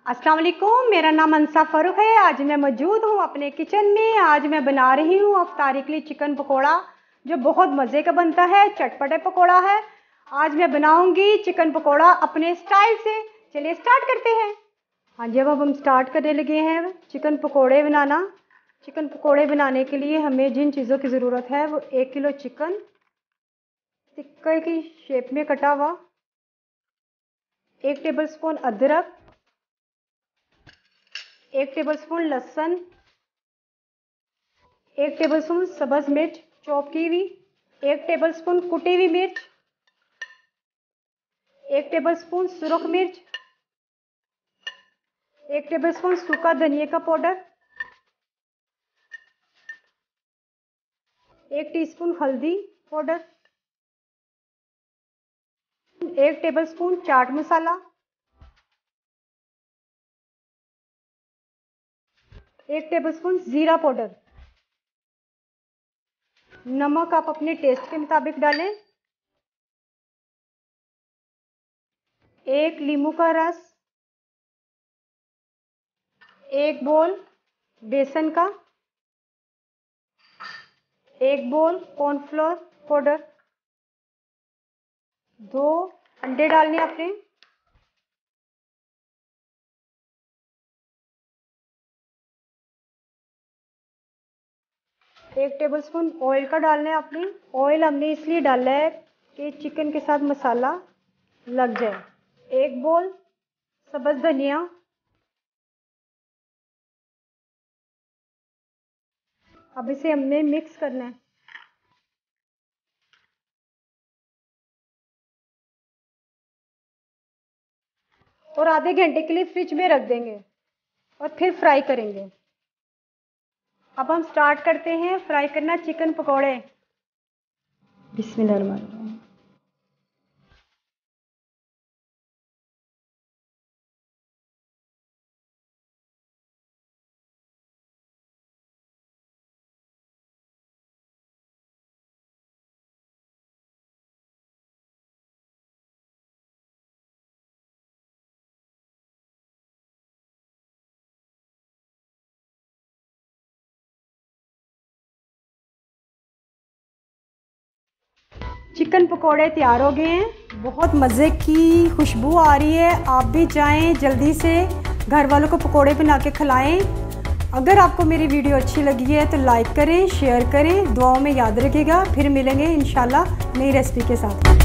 अस्सलाम वालेकुम, मेरा नाम अंसा फ़ारूक है। आज मैं मौजूद हूँ अपने किचन में। आज मैं बना रही हूँ अफ्तारी के लिए चिकन पकोड़ा, जो बहुत मज़े का बनता है, चटपटे पकोड़ा है। आज मैं बनाऊँगी चिकन पकोड़ा अपने स्टाइल से। चलिए स्टार्ट करते हैं। हाँ जी, अब हम स्टार्ट करने लगे हैं चिकन पकोड़े बनाना। चिकन पकोड़े बनाने के लिए हमें जिन चीज़ों की ज़रूरत है वो 1 किलो चिकन, टिक्के की शेप में कटा हुआ, 1 टेबलस्पून अदरक, 1 टेबलस्पून लहसुन, 1 टेबलस्पून सब्ज़ मिर्च चॉप की हुई, 1 टेबलस्पून कुटी हुई मिर्च, 1 टेबलस्पून सुरख मिर्च, 1 टेबलस्पून सूखा धनिया का पाउडर, 1 टीस्पून हल्दी powder, 1 tablespoon chaat masala, 1 tablespoon ज़ीरा पाउडर। नमक आप अपने टेस्ट के मुताबिक डालें। 1 नींबू का रस, 1 बोल बेसन का, 1 बोल कॉर्नफ्लोर पाउडर, 2 अंडे डालने आपने, 1 टेबलस्पून ऑयल का डालना है आपने। ऑयल हमने इसलिए डाला है कि चिकन के साथ मसाला लग जाए। 1 बोल सब्ज़ धनिया, अब इसे हमने मिक्स करना है। और आधे घंटे के लिए फ्रिज में रख देंगे और फिर फ्राई करेंगे। अब हम स्टार्ट करते हैं फ्राई करना चिकन पकोड़े। बिस्मिल्लाह। चिकन पकोड़े तैयार हो गए हैं। बहुत मज़े की खुशबू आ रही है। आप भी जाएं जल्दी से घर वालों को पकोड़े बना के खिलाएं। अगर आपको मेरी वीडियो अच्छी लगी है तो लाइक करें, शेयर करें, दुआओं में याद रखिएगा। फिर मिलेंगे इंशाल्लाह नई रेसिपी के साथ।